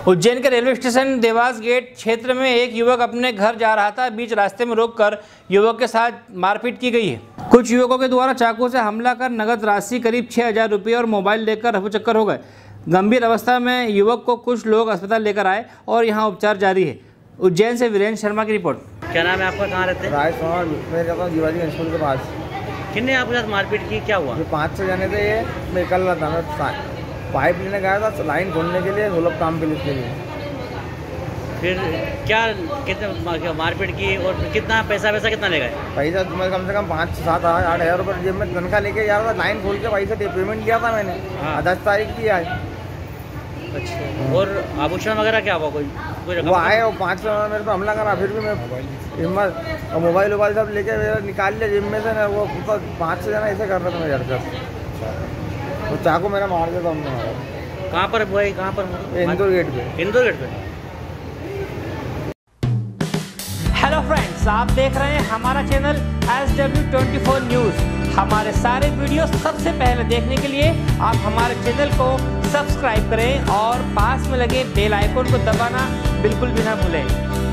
उज्जैन के railway station Dewas gate क्षेत्र में एक युवक अपने घर जा रहा था। बीच रास्ते में रोककर युवक के साथ मारपीट की गई है। कुछ युवकों के द्वारा चाकू से हमला कर नगद राशि करीब 6,000 रुपये और मोबाइल लेकर रफूचक्कर हो गए। गंभीर अवस्था में युवक को कुछ लोग अस्पताल लेकर आए और यहां उपचार जारी है। उज्जैन से वीरेंद्र शर्मा की रिपोर्ट। क्या नाम है आपका, कहाँ रहते हैं? मैं रहता हूँ जीवाजी स्कूल के पास। किन्ने आपके साथ मारपीट की, क्या हुआ? ये 5-6 जने थे। ये मैं निकल रहा था, मैं पाइप लेने गया था लाइन खोलने के लिए, सुलभ काम के लिए। फिर क्या कितने मारपीट की और कितना पैसा कितना ले गए? पैसा मैं कम से कम 5-7-8 हज़ार रुपये जेब में तनख्वाह लेके जा रहा था। लाइन खोल के पैसा पेमेंट किया था मैंने। हाँ। 10 तारीख की आज। अच्छा। और आभूषण वगैरह क्या हुआ? कोई वो आए और 5 मेरे पे हमला करा। फिर भी मैं हिम्मत और मोबाइल सब लेके मेरा निकाल लिया जेब में से ना। वो 5-6 जना ऐसे कर रहे थे मेरे घर से। वो चाकू मेरा मार दिया था हमने। मारा कहाँ पर? वो कहाँ पर? इंदौर गेट पे। इंदौर गेट पे। हेलो फ्रेंड्स, आप देख रहे हैं हमारा चैनल SW24 न्यूज़। हमारे सारे वीडियो सबसे पहले देखने के लिए आप हमारे चैनल को सब्सक्राइब करें और पास में लगे बेल आइकन को दबाना बिल्कुल भी ना भूलें।